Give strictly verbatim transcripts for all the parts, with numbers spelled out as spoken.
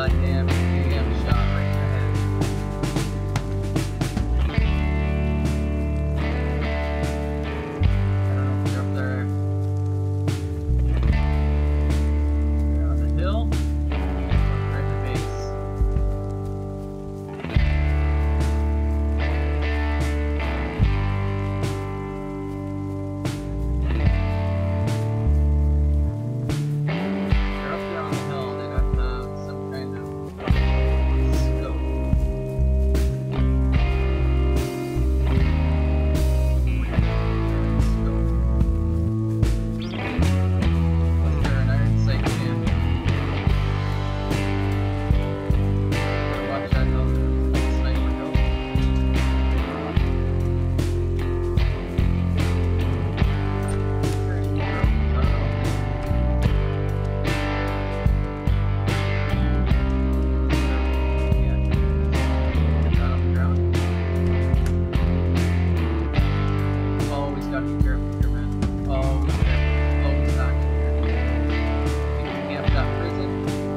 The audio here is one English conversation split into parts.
goddamn damn shot right in the head. I don't know if they're up there. They're on the hill. They're in the base. They're up there on the hill. They got uh, some kind of scope. Scope. Was there an iron sight cam? Better watch that hill. There's a sniper hill. There's more. I don't know. Yeah. Not on the ground. Always gotta be careful here, man. Always careful. Always back here. Think you camp that prison?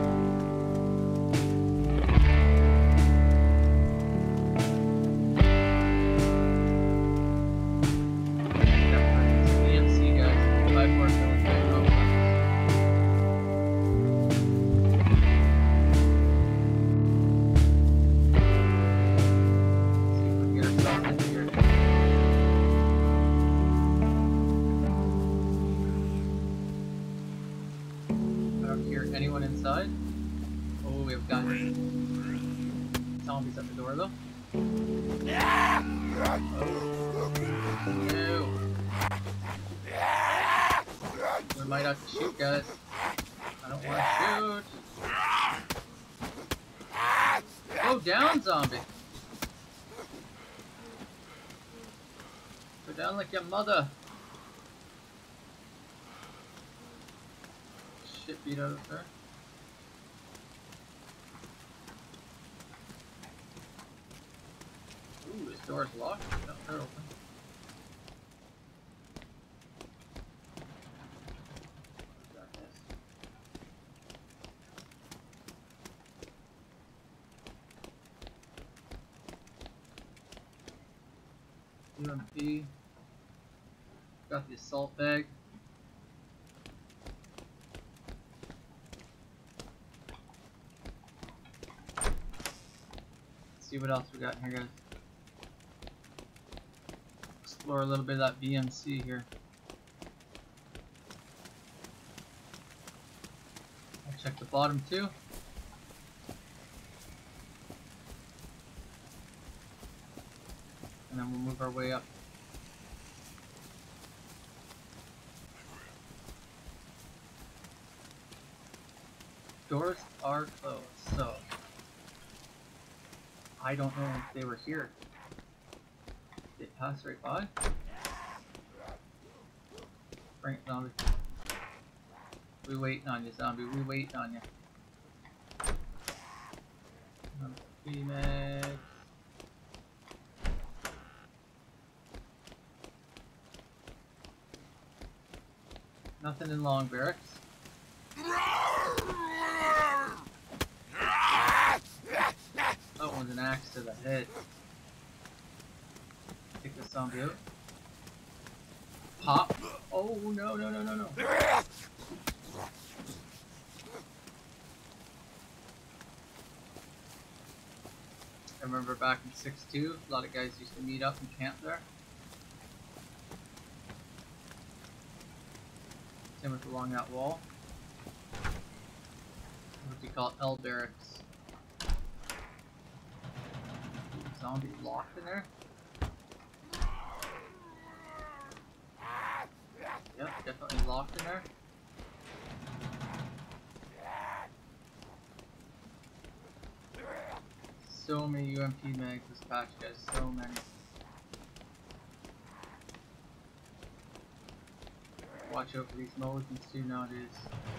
Definitely. It's V M C, guys. Five more military complex. See if we can get ourselves in here. I don't hear anyone inside. Oh, we have got zombies at the door, though. Oh. No. We might have to shoot, guys. I don't want to shoot. Go down, zombie. Go down like your mother. Shit beat out of there. Ooh, this door's locked. No, they're open. Darkness. U M P. Got the assault bag. Let's see what else we got in here, guys. Explore a little bit of that V M C here. I'll check the bottom too. And then we'll move our way up. Doors are closed, so I don't know if they were here. Did they pass right by? Bring it, zombie. We waiting on you, zombie. We waiting on you. Phoenix. Nothing in long barracks. That one's an axe to the head. Take this zombie out. Pop. Oh no no no no no. I remember back in six two, a lot of guys used to meet up and camp there. Same with along that wall. What do you call it? L barracks. Zombie locked in there? Yep, definitely locked in there. So many U M P mags this patch, guys. So many. Watch out for these mulligans too nowadays.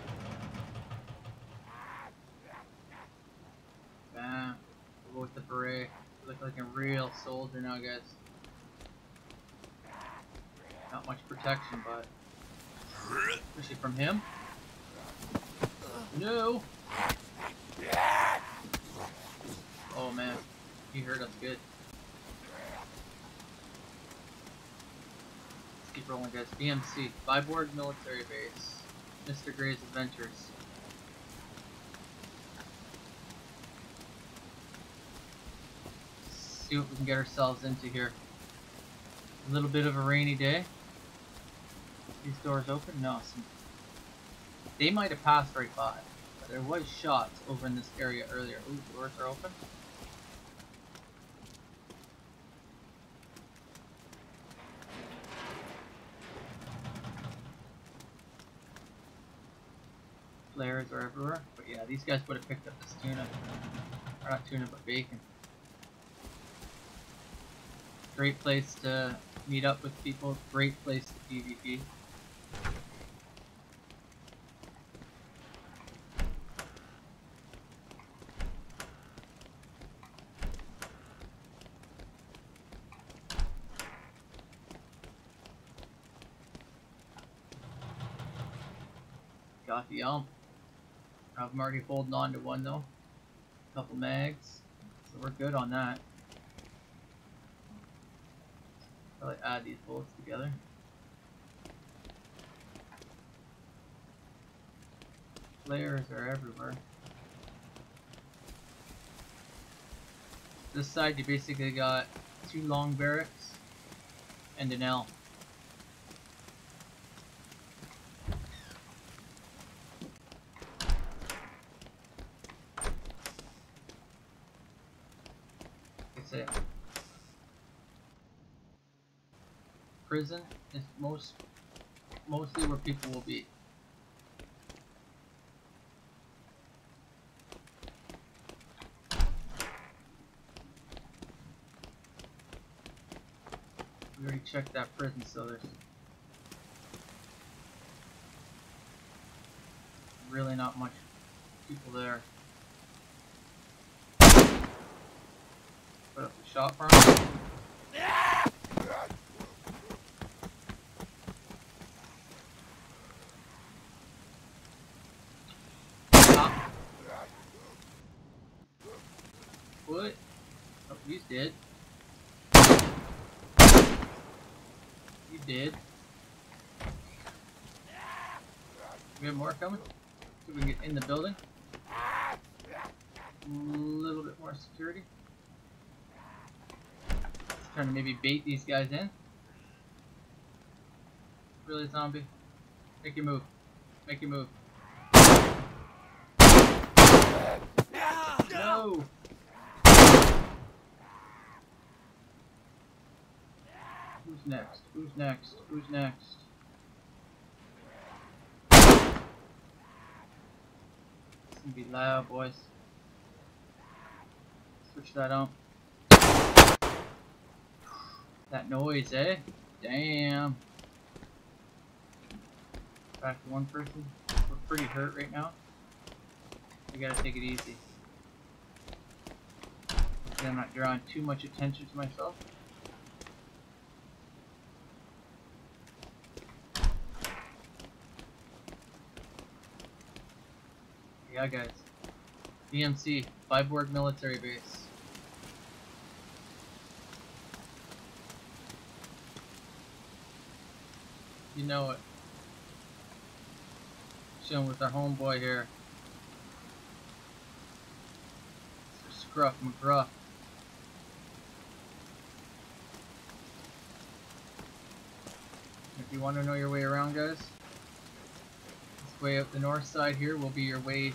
Bam. We'll go with the beret. Look like a real soldier now, guys. Not much protection, but especially from him. No. Oh man, he hurt us good. Let's keep rolling, guys. V M C, Viborg Military Base, Mister Greyz Adventures. See what we can get ourselves into here. A little bit of a rainy day. These doors open? No. Some, they might have passed right by. But there was shots over in this area earlier. Ooh, doors are open. Flares are everywhere. But yeah, these guys would have picked up this tuna. Or not tuna, but bacon. Great place to meet up with people. Great place to PvP. Got the elm. I'm already holding on to one though. A couple mags. So we're good on that. Probably add these bullets together. Flares are everywhere. This side you basically got two long barracks and an L. That's it. Prison is most mostly where people will be. We already checked that prison, so there's really not much people there. Put up the shot farm. What? Oh, he's dead. You did. We have more coming. See if we can get in the building. A little bit more security. Just trying to maybe bait these guys in. Really, zombie? Make your move. Make your move. No! Who's next? Who's next? Who's next? It's gonna be loud, boys. Switch that on. That noise, eh? Damn. Back to one person. We're pretty hurt right now. We gotta take it easy. I'm not drawing too much attention to myself. Yeah, guys. V M C, Viborg Military Base. You know it. Chilling with our homeboy here. Mister Scruff McGruff. If you want to know your way around, guys, this way up the north side here will be your way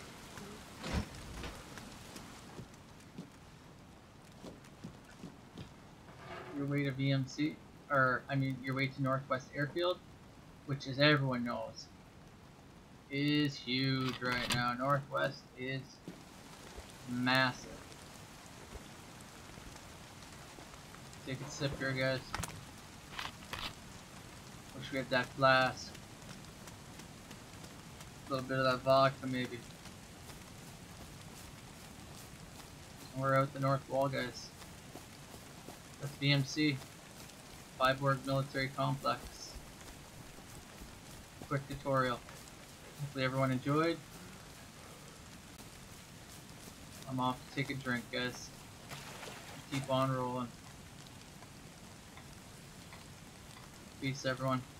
your way to V M C, or I mean your way to Northwest Airfield, which, as everyone knows, is huge right now. Northwest is massive. Take a sip here, guys. Wish we had that flask. A little bit of that vodka, maybe. We're out the north wall, guys. That's V M C, Viborg Military Complex. Quick tutorial. Hopefully everyone enjoyed. I'm off to take a drink, guys. Keep on rolling. Peace, everyone.